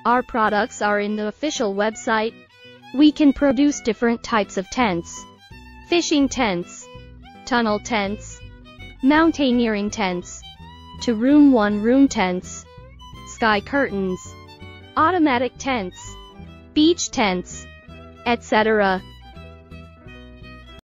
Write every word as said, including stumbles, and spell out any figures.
Our products are in the official website. We can produce different types of tents. Fishing tents, tunnel tents, mountaineering tents, two room one room tents, sky curtains, automatic tents, beach tents, et cetera.